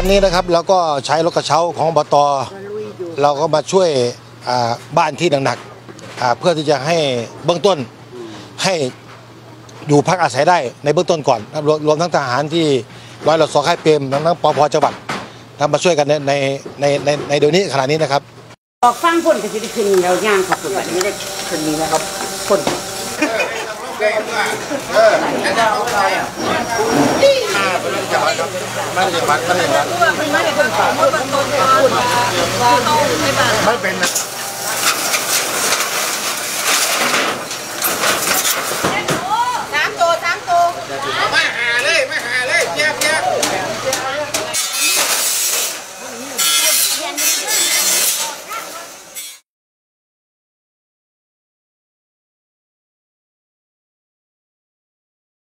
วันนี้นะครับเราก็ใช้รถกระเช้าของอบต.เราก็มาช่วยบ้านที่หนักๆเพื่อที่จะให้เบื้องต้นให้อยู่พักอาศัยได้ในเบื้องต้นก่อนรวมทั้งทหารที่ร้อยรศ.ค่ายเปรมทั้งปภ.จังหวัดมาช่วยกันในเดี๋ยวนี้ขณะนี้นะครับออกฟังพ่นก็จะได้ขึ้นแล้วย่างขอบคุณแบบนี้ได้ขึ้นนี้นะครับพ่นไม่เป็น